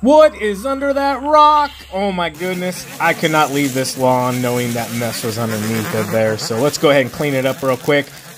What is under that rock? Oh my goodness. I could not leave this lawn knowing that mess was underneath of there. So let's go ahead and clean it up real quick.